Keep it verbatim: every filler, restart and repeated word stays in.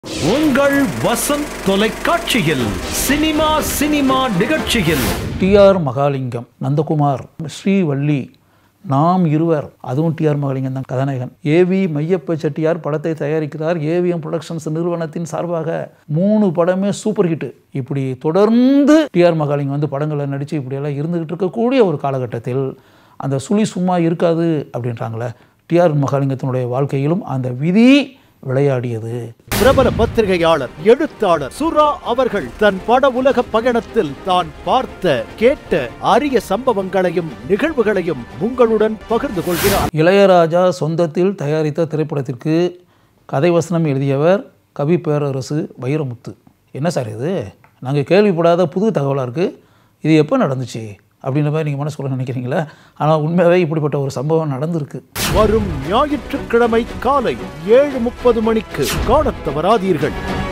உங்கள் வசந்த் தொலைக்காட்சியில் cinema cinema நிகழ்ச்சியில் டி ஆர் மகாலிங்கம், நந்தகுமார், ஸ்ரீவள்ளி, நாம் இருவர், அதுவும் டி ஆர் மகாலிங்கம் தான் கதாநாயகன். ஏவி மையப்ப செட்டியார் படத்தை தயாரிக்கிறார். ஏவிஎம் புரொடக்ஷன்ஸ் நிறுவனத்தின் சார்பாக மூணு படமே சூப்பர் ஹிட். இப்படி தொடர்ந்து டி ஆர் மகாலிங்கம் வந்து படங்களை நடித்து இப்படியெல்லாம் இருந்துகிட்டு இருக்கக்கூடிய ஒரு காலகட்டத்தில் அந்த சுழி சும்மா இருக்காது அப்படின்றாங்களே, டி ஆர் மகாலிங்கத்தினுடைய வாழ்க்கையிலும் அந்த விதி விளையாடியது. பிரபல பத்திரிகையாளர், எழுத்தாளர் சுரா அவர்கள் தன் பட உலக பயணத்தில் தான் பார்த்த கேட்ட அரிய சம்பவங்களையும் நிகழ்வுகளையும் உங்களுடன் பகிர்ந்து கொள்கிறார். இளையராஜா சொந்தத்தில் தயாரித்த திரைப்படத்திற்கு கதை வசனம் எழுதியவர் கவி பேரரசு வைரமுத்து. என்ன சார் இது, நாங்கள் கேள்விப்படாத புது தகவலாக இருக்குது, இது எப்போ நடந்துச்சு அப்படின்ற மாதிரி நீங்கள் மனசுக்குள்ள நினைக்கிறீங்களா? ஆனால் உண்மையாகவே இப்படிப்பட்ட ஒரு சம்பவம் நடந்திருக்கு. வரும் ஞாயிற்றுக்கிழமை காலை ஏழு முப்பது மணிக்கு காணத் தவறாதீர்கள்.